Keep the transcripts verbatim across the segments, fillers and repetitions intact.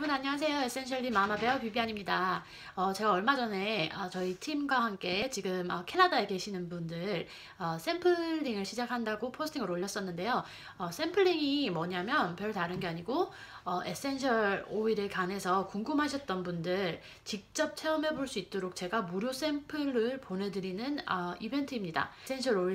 여러분 안녕하세요. 에센셜리 마마 베어 비비안입니다. 어, 제가 얼마 전에 어, 저희 팀과 함께 지금 어, 캐나다에 계시는 분들 어, 샘플링을 시작한다고 포스팅을 올렸었는데요. 어, 샘플링이 뭐냐면 별 다른 게 아니고 어, 에센셜 오일에 관해서 궁금하셨던 분들 직접 체험해 볼 수 있도록 제가 무료 샘플을 보내드리는 어, 이벤트입니다. 에센셜 오일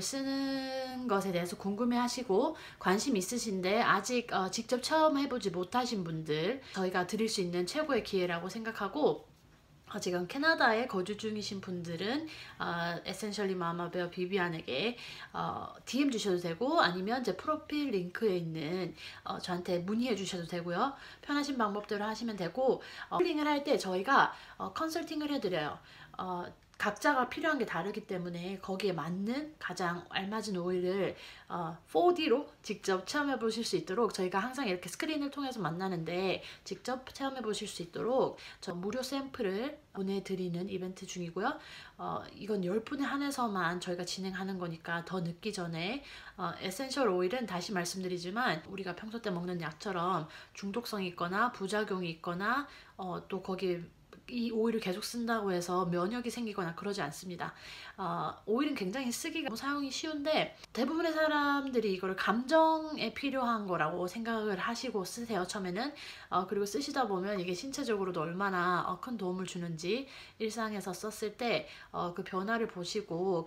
쓰는 것에 대해서 궁금해 하시고 관심 있으신데 아직 어, 직접 체험해 보지 못하신 분들 저희가 드릴 수 있는 최고의 기회라고 생각하고 어, 지금 캐나다에 거주 중이신 분들은 어, 에센셜리 마마 베어 비비안에게 어, 디엠 주셔도 되고 아니면 제 프로필 링크에 있는 어, 저한테 문의해 주셔도 되고요. 편하신 방법대로 하시면 되고 어, 링을 할 때 저희가 어, 컨설팅을 해드려요. 어, 각자가 필요한 게 다르기 때문에 거기에 맞는 가장 알맞은 오일을 어, 포디로 직접 체험해 보실 수 있도록 저희가 항상 이렇게 스크린을 통해서 만나는데 직접 체험해 보실 수 있도록 저 무료 샘플을 보내드리는 이벤트 중이고요. 어, 이건 열 분에 한해서만 저희가 진행하는 거니까 더 늦기 전에 어, 에센셜 오일은 다시 말씀드리지만 우리가 평소 때 먹는 약처럼 중독성이 있거나 부작용이 있거나 어, 또 거기 이 오일을 계속 쓴다고 해서 면역이 생기거나 그러지 않습니다. 어, 오일은 굉장히 쓰기가 사용이 쉬운데 대부분의 사람들이 이거를 감정에 필요한 거라고 생각을 하시고 쓰세요. 처음에는 어, 그리고 쓰시다 보면 이게 신체적으로도 얼마나 어, 큰 도움을 주는지 일상에서 썼을 때 어, 그 변화를 보시고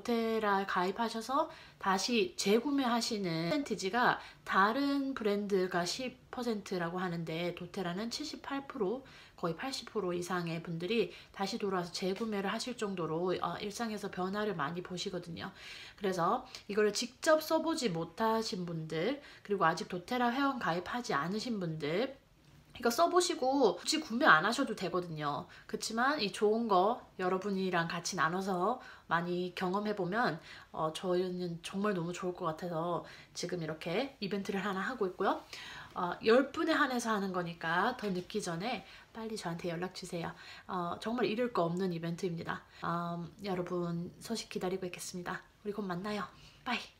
도테라 가입하셔서 다시 재구매하시는 퍼센티지가 다른 브랜드가 십 퍼센트라고 하는데 도테라는 칠십팔 퍼센트 거의 팔십 퍼센트 이상의 분들이 다시 돌아와서 재구매를 하실 정도로 어, 일상에서 변화를 많이 보시거든요. 그래서 이거를 직접 써보지 못하신 분들 그리고 아직 도테라 회원 가입하지 않으신 분들 이거 써보시고 굳이 구매 안 하셔도 되거든요. 그렇지만 이 좋은 거 여러분이랑 같이 나눠서 많이 경험해보면 어, 저희는 정말 너무 좋을 것 같아서 지금 이렇게 이벤트를 하나 하고 있고요. 어, 열 분에 한해서 하는 거니까 더 늦기 전에 빨리 저한테 연락주세요. 어, 정말 잃을 거 없는 이벤트입니다. 어, 여러분 소식 기다리고 있겠습니다. 우리 곧 만나요. 바이.